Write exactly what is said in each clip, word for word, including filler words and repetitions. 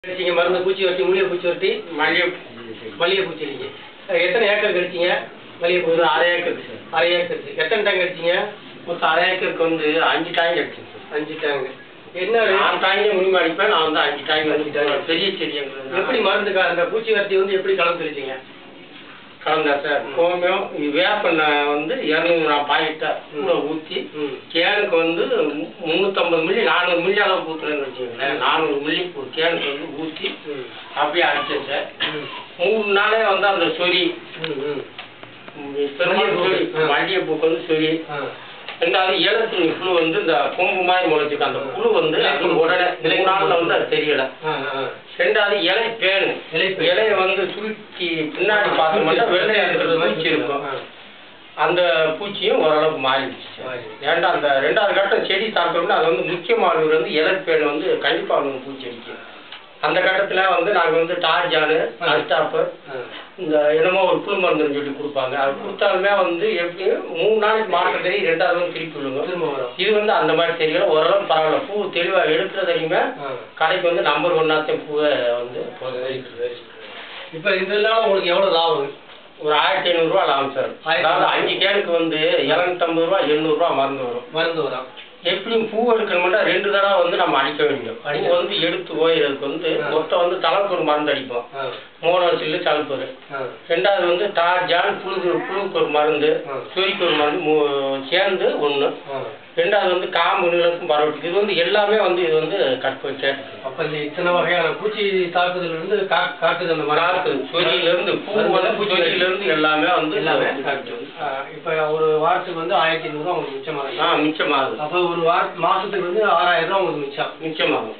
கழிச்சிங்க மருந்து பூச்சி வரட்டி மூலிகை பூச்சி வரட்டி மல்லிகை மல்லிகை பூச்சி அடிங்க. எத்தனை ஏக்கர் கழிச்சிங்க? மல்லிகை பூச்சி அரை ஏக்கர் அரை ஏக்கர் எத்தனை டேங்க் அடிச்சிங்க? மொத்தம் அரை ஏக்கருக்கு வந்து அஞ்சு டேங்க் அடிச்சேன் சார். அஞ்சு டேங்க். என்ன நான் டேங்கே முடிவு அடிப்பேன். நான் வந்து அஞ்சு டேங்க் அஞ்சு டேங்க் பெரிய செடி எங்களுக்கு. எப்படி மருந்து அந்த பூச்சி வரட்டி வந்து எப்படி கலந்து தெளிச்சிங்க? கலந்தா சார் கோமியம் வேப்பண்ண வந்து இரநூறு நான் பாக்கெட்டா கூட ஊற்றி கேனுக்கு வந்து முந்நூற்றம்பது மில்லி நானூறு மில்லி அளவு ஊற்றுறேன்னு வச்சுக்கோங்களேன். நானூறு மில்லி ஒரு கேனுக்கு வந்து ஊற்றி அப்படியே அடிச்சேன் சார். மூணு நாளே வந்து அந்த சொறி பெருமாள் சொறி மல்லிகைப்பூக்கு வந்து சொறி. ரெண்டாவது ஏலத்துணி புழு வந்து இந்த கொம்பு மாதிரி முளைச்சிருக்கு. அந்த புழு வந்து உடனே மூணு நாளில் வந்து அது தெரியலை. ரெண்டாவது இலை பேனு இலையை வந்து சுருக்கி பின்னாடி பார்த்தோம்னா வெள்ளையா இருக்கிற பூச்சி இருக்கும். அந்த பூச்சியும் ஓரளவுக்கு மாறிடுச்சு. ஏன்டா அந்த ரெண்டாவது கட்டம் செடி சாப்பிட்டோம்னா அது வந்து முக்கியமானவர் வந்து இலை பேன் வந்து கண்டிப்பாக வந்து பூச்சி அடிக்கும். அந்த கட்டத்தில் வந்து நாங்கள் வந்து டார்ஜானு அஸ்டாப்பு இந்த என்னமோ ஒரு புல் மருந்துன்னு சொல்லி கொடுப்பாங்க. அது கொடுத்தாலுமே வந்து எப்படியும் மூணு நாளைக்கு மாற்ற தெரியும், ரெண்டாவது வந்து திருப்பி விழுங்க திரும்ப வரும். இது வந்து அந்த மாதிரி தெரியல, ஓரளவு பரவாயில்ல. பூ தெளிவாக எடுக்கிறதையுமே கடைக்கு வந்து நம்பர் ஒன்னாத்தையும் பூவை வந்து இப்போ இதெல்லாம் உங்களுக்கு எவ்வளோ லாபம்? ஒரு ஆயிரத்தி ஐநூறுரூவா லாபம் சார். அதாவது அஞ்சு கேனுக்கு வந்து இரநூத்தம்பது ரூபா எண்ணூறுரூவா மருந்து வரும் மருந்து வரும். எப்படியும் பூ எடுக்கணும்னா ரெண்டு தடவை வந்து நம்ம அடிக்க வேண்டும். பூ வந்து எடுத்து போயிறதுக்கு வந்து மொத்தம் வந்து தலைப்பு ஒரு மருந்து அடிப்போம். மோனோ சில்லு தலைப்பொரு. ரெண்டாவது வந்து டார்ஜான் புழுக்கு புழுக்கு ஒரு மருந்து, சொரிக்கு ஒரு மருந்து சேர்ந்து ஒன்று. ரெண்டாவது வந்து காம்பு நிலக்கும் பரவட்டு. இது வந்து எல்லாமே வந்து இது வந்து கட் போயிட்டு. அப்போ இந்த இத்தனை வகையான பூச்சி தாக்குதல் வந்து காட்டுது. அந்த மாதிரி காக்குது சொரியிலேருந்து பூ வந்து பூச்சியிலேருந்து எல்லாமே வந்து எல்லாமே காட்டுது. இப்போ ஒரு வாரத்துக்கு வந்து ஆயிரத்தி ஐநூறுரூவா உங்களுக்கு மிச்சமாகுது. ஆ மிச்சமாகுது. அப்போ ஒரு வார மாதத்துக்கு வந்து ஆறாயிரம் ரூபா உங்களுக்கு மிச்சம் மிச்சமாகும்.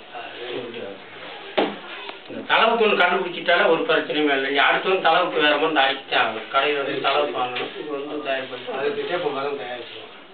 இந்த தலைவுக்கு ஒன்று கண்டுபிடிச்சிட்டாலே ஒரு பிரச்சனையுமே இல்லை. அடுத்து வந்து தலைவுக்கு வேற மாதிரி அடிச்சுட்டே ஆகும். கடையில் வந்து தலைவுக்கு வாங்கணும். இது வந்து தயார் பண்ணி அதுக்கிட்டே இப்போ மரம் தயாரிச்சுருவோம்.